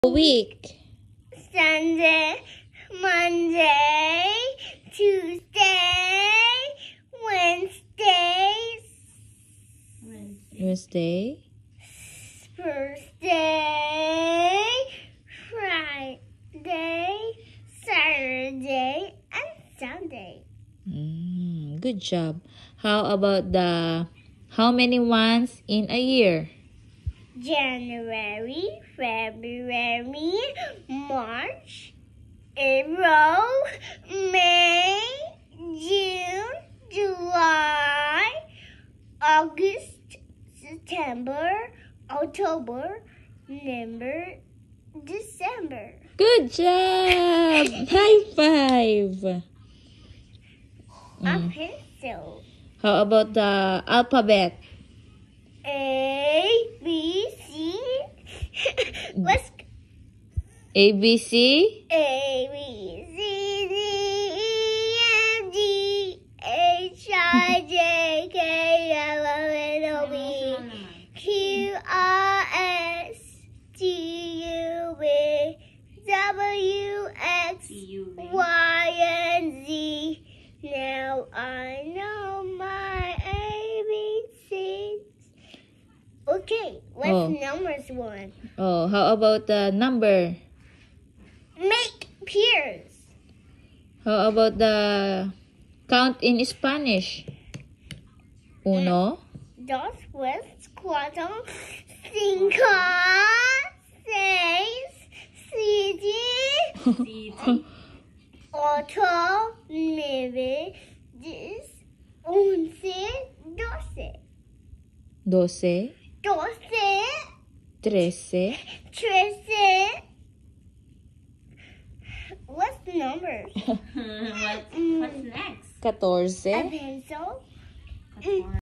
Week. Sunday, Monday, Tuesday, Wednesday. Thursday, Friday, Saturday, and Sunday. Good job. How about how many months in a year? January, February, March, April, May, June, July, August, September, October, November, December. Good job! High five! A pencil. How about the alphabet? A, B, C. Let's A, B, C? A, B, C, D, E, F, G, H, I, J, K, L, M, N, O, P, Q, R, S, T, U, V, W, X, Y, and Z. Now I know my ABCs. Okay, what's numbers one? Oh, how about the number? Make pairs. How about the count in Spanish? Uno, Dos, tres, cuatro, cinco, seis, siete, ocho, nueve, 10, 11, 12. 12, 12, 13, 13. What's the number? What's next? 14, A pencil.